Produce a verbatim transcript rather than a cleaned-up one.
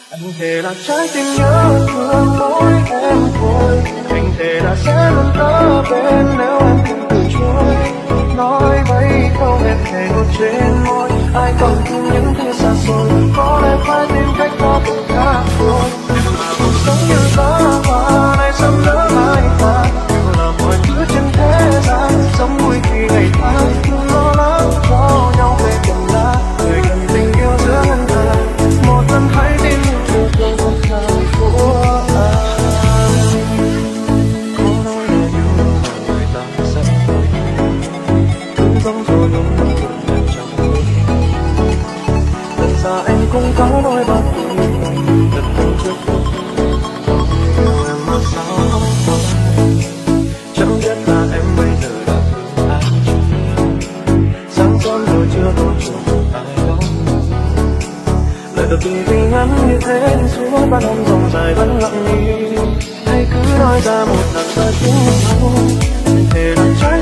Anh thề là trái tim nhớ thương mỗi em thôi. Anh thề là sẽ luôn ở bên nếu em không từ chối. Nói mấy câu em thề ngọt trên môi, ai còn tin những thứ xa xôi. Có lẽ phải tìm cách có từ khác thôi. Em mà cuộc sống như giá hoa này sớm nỡ hai ta. Em là mọi thứ trên thế gian, sống vui khi ngày tháng. Đừng lo lắng cho nhau về tương lai. Người cần tình yêu giữa ngân hàng. Một lần hãy tin yêu thương một tháng của anh. Có nói là yêu mà người ta sẽ thôi. Cứ giống rồi đúng là em chẳng vui. Lần xa anh cũng có đôi bàn tay thật thân trước tôi. Yêu em mà sao không thôi. Chẳng biết là em bây giờ đã thương ai chưa. Sáng sớm rồi chưa tôi chưa ai đâu. Lời từ từ vì ngắn như thế đi suốt ban hôm dòng dài vẫn lặng im. Hãy cứ nói ra một lần ta tiếng nhau. Thề là trái